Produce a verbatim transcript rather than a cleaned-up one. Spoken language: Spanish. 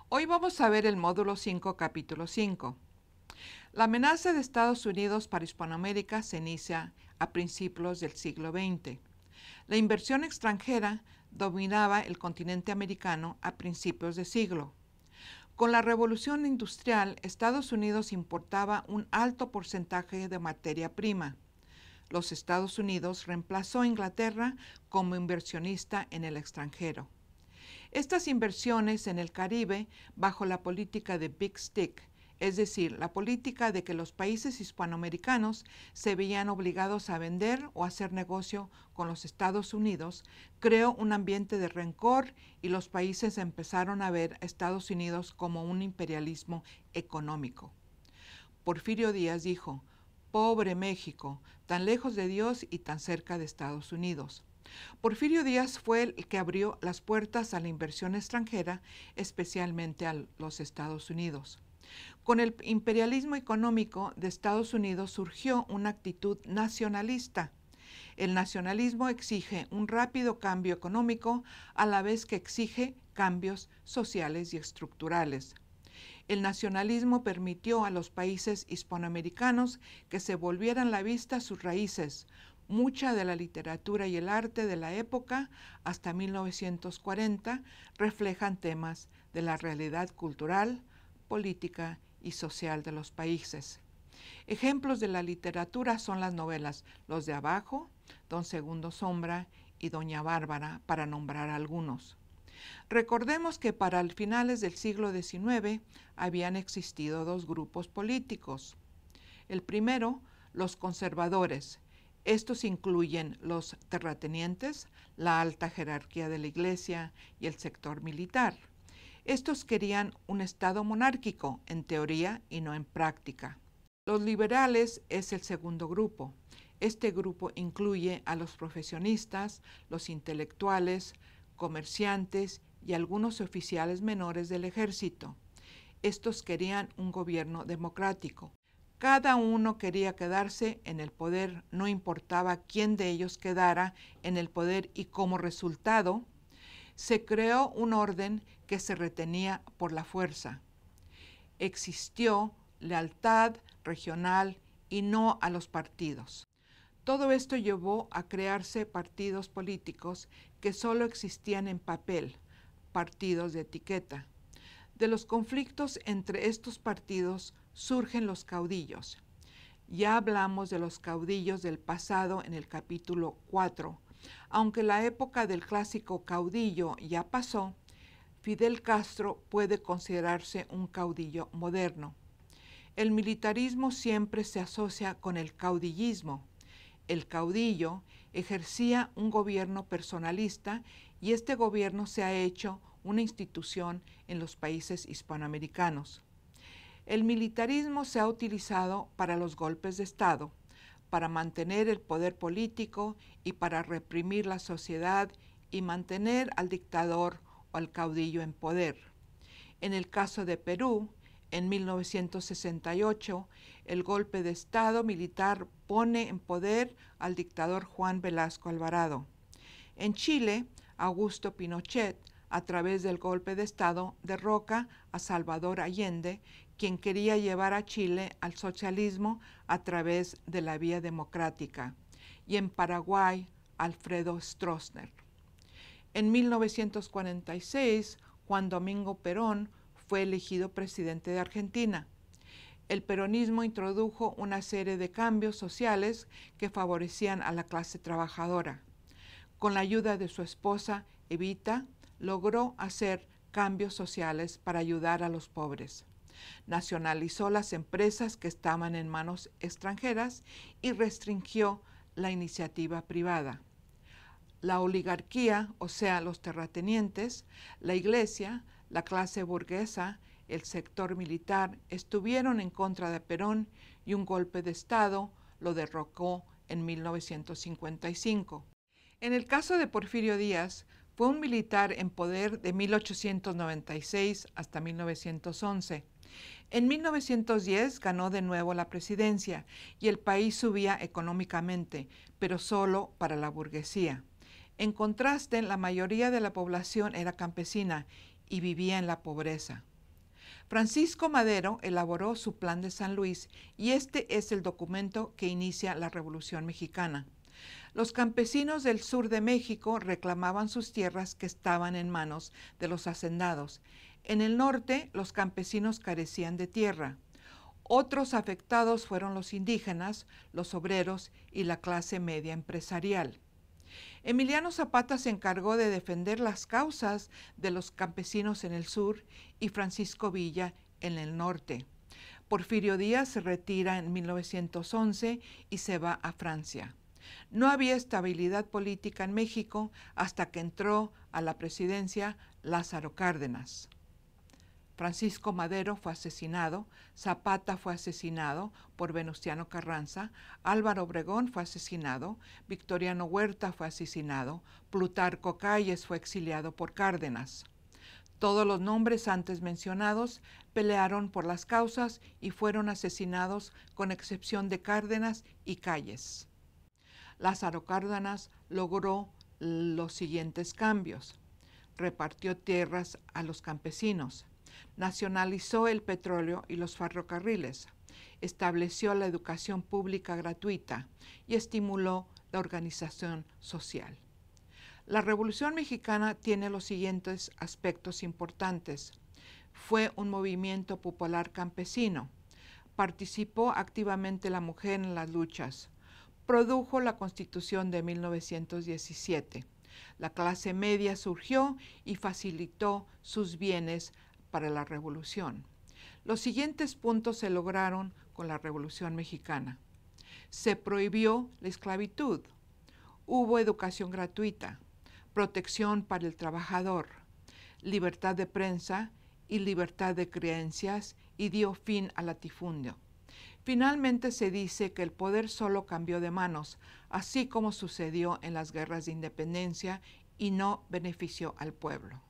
Hoy vamos a ver el módulo cinco, capítulo cinco. La amenaza de Estados Unidos para Hispanoamérica se inicia a principios del siglo veinte. La inversión extranjera dominaba el continente americano a principios de siglo. Con la revolución industrial, Estados Unidos importaba un alto porcentaje de materia prima. Los Estados Unidos reemplazó a Inglaterra como inversionista en el extranjero. Estas inversiones en el Caribe bajo la política de Big Stick, es decir, la política de que los países hispanoamericanos se veían obligados a vender o hacer negocio con los Estados Unidos, creó un ambiente de rencor y los países empezaron a ver a Estados Unidos como un imperialismo económico. Porfirio Díaz dijo: «Pobre México, tan lejos de Dios y tan cerca de Estados Unidos». Porfirio Díaz fue el que abrió las puertas a la inversión extranjera, especialmente a los Estados Unidos. Con el imperialismo económico de Estados Unidos surgió una actitud nacionalista. El nacionalismo exige un rápido cambio económico a la vez que exige cambios sociales y estructurales. El nacionalismo permitió a los países hispanoamericanos que se volvieran la vista a sus raíces. Mucha de la literatura y el arte de la época, hasta mil novecientos cuarenta, reflejan temas de la realidad cultural, política y social de los países. Ejemplos de la literatura son las novelas Los de Abajo, Don Segundo Sombra y Doña Bárbara, para nombrar algunos. Recordemos que para el finales del siglo diecinueve habían existido dos grupos políticos. El primero, los conservadores. Estos incluyen los terratenientes, la alta jerarquía de la Iglesia y el sector militar. Estos querían un Estado monárquico, en teoría y no en práctica. Los liberales es el segundo grupo. Este grupo incluye a los profesionistas, los intelectuales, comerciantes y algunos oficiales menores del ejército. Estos querían un gobierno democrático. Cada uno quería quedarse en el poder, no importaba quién de ellos quedara en el poder, y como resultado se creó un orden que se retenía por la fuerza. Existió lealtad regional y no a los partidos. Todo esto llevó a crearse partidos políticos que solo existían en papel, partidos de etiqueta. De los conflictos entre estos partidos surgen los caudillos. Ya hablamos de los caudillos del pasado en el capítulo cuatro. Aunque la época del clásico caudillo ya pasó, Fidel Castro puede considerarse un caudillo moderno. El militarismo siempre se asocia con el caudillismo. El caudillo ejercía un gobierno personalista y este gobierno se ha hecho una institución en los países hispanoamericanos. El militarismo se ha utilizado para los golpes de Estado, para mantener el poder político y para reprimir la sociedad y mantener al dictador o al caudillo en poder. En el caso de Perú, en mil novecientos sesenta y ocho, el golpe de Estado militar pone en poder al dictador Juan Velasco Alvarado. En Chile, Augusto Pinochet, a través del golpe de Estado, derroca a Salvador Allende, quien quería llevar a Chile al socialismo a través de la vía democrática, y en Paraguay, Alfredo Stroessner. En mil novecientos cuarenta y seis, Juan Domingo Perón fue elegido presidente de Argentina. El peronismo introdujo una serie de cambios sociales que favorecían a la clase trabajadora. Con la ayuda de su esposa, Evita, logró hacer cambios sociales para ayudar a los pobres. Nacionalizó las empresas que estaban en manos extranjeras y restringió la iniciativa privada. La oligarquía, o sea, los terratenientes, la Iglesia, la clase burguesa, el sector militar, estuvieron en contra de Perón y un golpe de Estado lo derrocó en mil novecientos cincuenta y cinco. En el caso de Porfirio Díaz, fue un militar en poder de mil ochocientos noventa y seis hasta mil novecientos once. En mil novecientos diez ganó de nuevo la presidencia y el país subía económicamente, pero solo para la burguesía. En contraste, la mayoría de la población era campesina y vivía en la pobreza. Francisco Madero elaboró su Plan de San Luis y este es el documento que inicia la Revolución Mexicana. Los campesinos del sur de México reclamaban sus tierras que estaban en manos de los hacendados. En el norte, los campesinos carecían de tierra. Otros afectados fueron los indígenas, los obreros y la clase media empresarial. Emiliano Zapata se encargó de defender las causas de los campesinos en el sur y Francisco Villa en el norte. Porfirio Díaz se retira en mil novecientos once y se va a Francia. No había estabilidad política en México hasta que entró a la presidencia Lázaro Cárdenas. Francisco Madero fue asesinado, Zapata fue asesinado por Venustiano Carranza, Álvaro Obregón fue asesinado, Victoriano Huerta fue asesinado, Plutarco Calles fue exiliado por Cárdenas. Todos los nombres antes mencionados pelearon por las causas y fueron asesinados con excepción de Cárdenas y Calles. Lázaro Cárdenas logró los siguientes cambios. Repartió tierras a los campesinos. Nacionalizó el petróleo y los ferrocarriles, estableció la educación pública gratuita y estimuló la organización social. La Revolución Mexicana tiene los siguientes aspectos importantes. Fue un movimiento popular campesino. Participó activamente la mujer en las luchas. Produjo la Constitución de mil novecientos diecisiete. La clase media surgió y facilitó sus bienes para la revolución. Los siguientes puntos se lograron con la Revolución Mexicana. Se prohibió la esclavitud, hubo educación gratuita, protección para el trabajador, libertad de prensa y libertad de creencias y dio fin al latifundio. Finalmente se dice que el poder solo cambió de manos, así como sucedió en las guerras de independencia y no benefició al pueblo.